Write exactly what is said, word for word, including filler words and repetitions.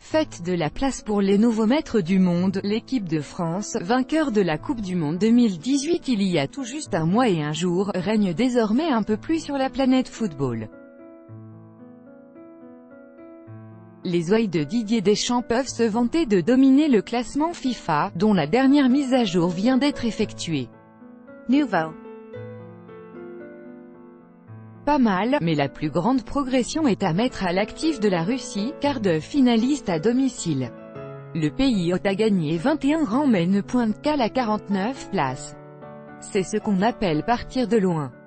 Faites de la place pour les nouveaux maîtres du monde, l'équipe de France, vainqueur de la Coupe du Monde deux mille dix-huit il y a tout juste un mois et un jour, règne désormais un peu plus sur la planète football. Les ouailles de Didier Deschamps peuvent se vanter de dominer le classement FIFA, dont la dernière mise à jour vient d'être effectuée. Nouveau. Pas mal, mais la plus grande progression est à mettre à l'actif de la Russie, quart de finaliste à domicile. Le pays hôte a gagné vingt et un rangs mais ne pointe qu'à la quarante-neuvième place. C'est ce qu'on appelle partir de loin.